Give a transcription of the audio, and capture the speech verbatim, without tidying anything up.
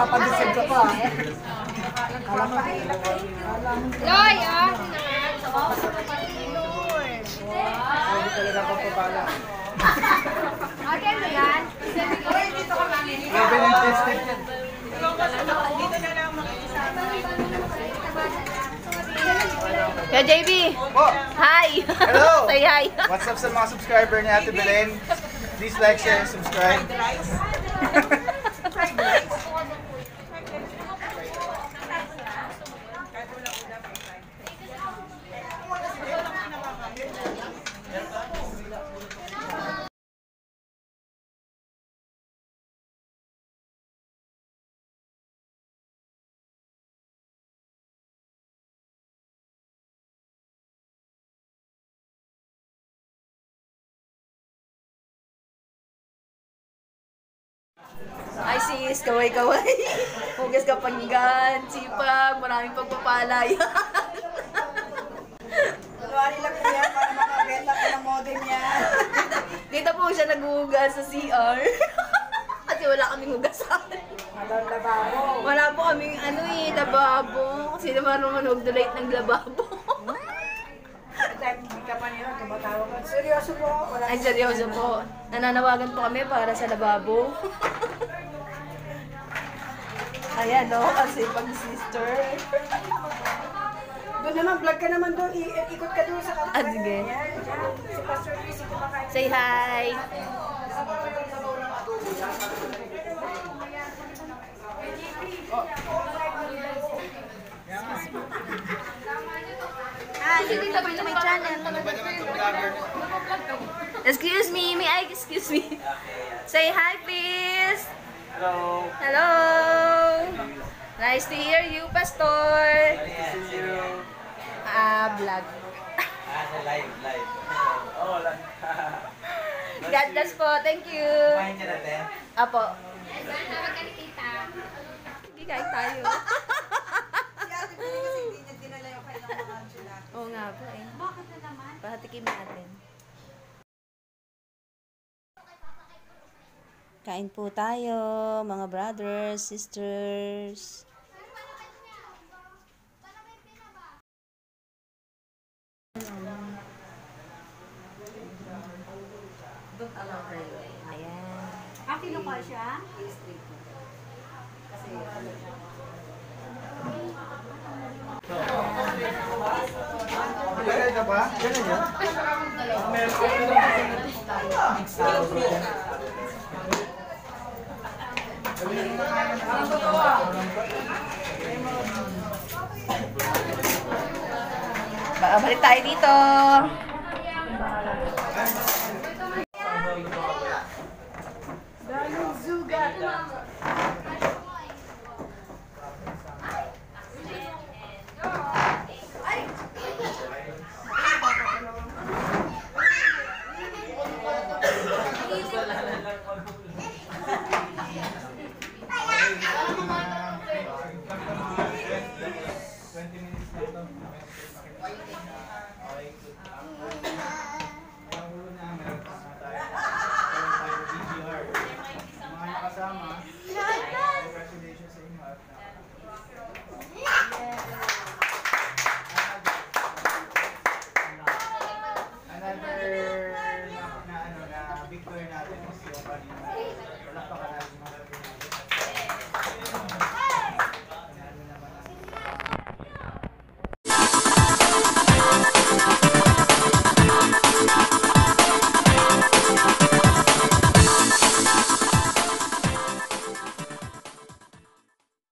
Papadisig ka pa. Loy, ah! Hindi talaga papapala. Ate, ano yan? Uy, dito ka lang. Evelyn tested yan. Dito na lang makikisama. Kaya J B! Oh, Hi! hello! Say hi! What's up sa mga subscriber ni Ate Belen? Please like, share, and subscribe. Fried rice. Hi sis, kaway-kaway. Hugas ka panggan, sipag, maraming pagpapala yan. Luwari lang po yan para makabenta ko ng modem yan. Dito po siya naghuhugas sa C R. Kasi wala kaming hugasan. Madang lababo. Wala po kaming ano eh, lababo. Kasi naman naman mag-donate ng lababo. At time, hindi ka pa nila, tumatawag ka. Seryoso po. Wala Ay, seryoso po. Nananawagan po kami para sa lababo. Ayan, no? Kasi pag-sister. Doon naman, vlog ka naman doon. I- ikot ka doon sa kapatid. Ah, sige. Yan, yan. Si Pastor Chris, ito pa kayo. Say hi! Hi, welcome to my channel. Excuse me, may I excuse me? Say hi, please. Hello. Hello. Nice to hear you, Pastor. Nice to see you. Ah, vlog. Ah, live, live. Oh, live. God bless po. Thank you. Kumain ka natin? Apo. Hindi kain tayo. Si Ate Pili kasi hindi niya dinala yung kailang mga chula. Oo nga po eh. Bakit na naman? Pahatikim natin. Kain po tayo, mga brothers, sisters. Ayan. Ah, kinukha siya? Kaya na ba? Ganun yan? Balik tayo dito.